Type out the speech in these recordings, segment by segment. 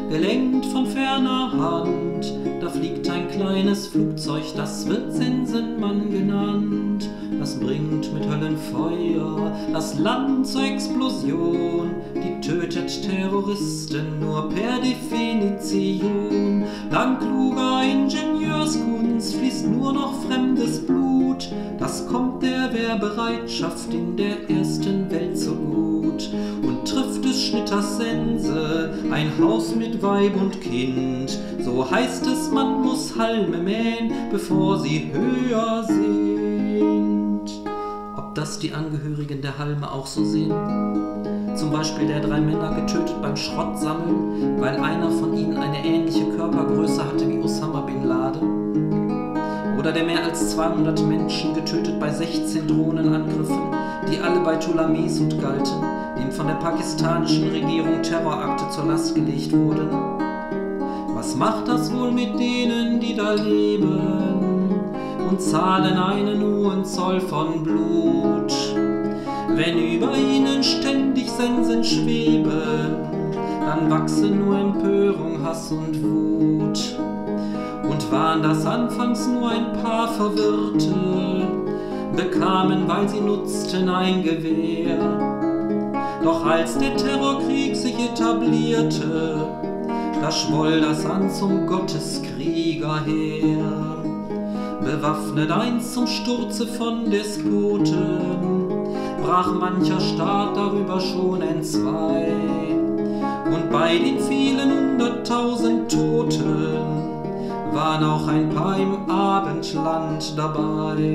gelenkt von ferner Hand. Da fliegt ein kleines Flugzeug, das wird Sensenmann genannt. Das bringt mit Höllenfeuer das Land zur Explosion. Die tötet Terroristen nur per Definition. Dank kluger Ingenieurskunst fließt nur noch fremdes Blut. Das kommt der Wehrbereitschaft in der ersten Welt so gut. Und trifft des Schnitters Sense ein Haus mit Weib und Kind, so heißt es, man muss Halme mähen, bevor sie höher sind. Ob das die Angehörigen der Halme auch so sehen? Zum Beispiel der 3 Männer getötet beim Schrottsammeln, weil einer von ihnen eine ähnliche Körpergröße hatte wie Osama Bin Laden? Oder der mehr als 200 Menschen getötet bei 16 Drohnenangriffen, die alle bei Tullah Mesud galten, dem von der pakistanischen Regierung Terrorakte zur Last gelegt wurden? Was macht das wohl mit denen, die da leben und zahlen einen hohen Zoll von Blut, wenn über ihnen ständig Sensen schweben? Dann wachsen nur Empörung, Hass und Wut. Und waren das anfangs nur ein paar Verwirrte, bekamen, weil sie nutzten, ein Gewehr. Doch als der Terrorkrieg sich etablierte, da schwoll das an zum Gotteskriegerheer. Bewaffnet einst zum Sturze von Despoten, brach mancher Staat darüber schon entzwei. Und bei den vielen 100.000 Toten waren auch ein paar im Abendland dabei.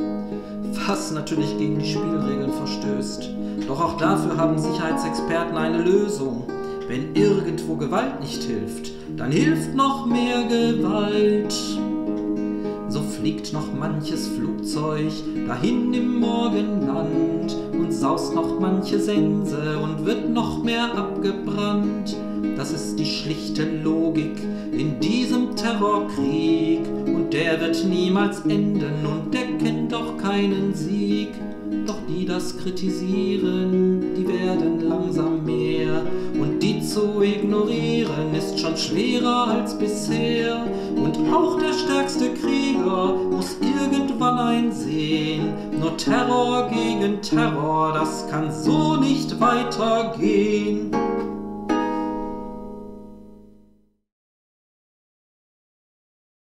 Was natürlich gegen die Spielregeln verstößt. Doch auch dafür haben Sicherheitsexperten eine Lösung. Wenn irgendwo Gewalt nicht hilft, dann hilft noch mehr Gewalt. So fliegt noch manches Flugzeug dahin im Morgenland und saust noch manche Sense und wird noch mehr abgebrannt. Das ist die schlichte Logik in diesem Terrorkrieg, und der wird niemals enden und der kennt auch keinen Sieg. Doch die das kritisieren, die werden langsam mehr, und die zu ignorieren ist schon schwerer als bisher. Und auch der stärkste Krieger muss irgendwann einsehen, nur Terror gegen Terror, das kann so nicht weitergehen.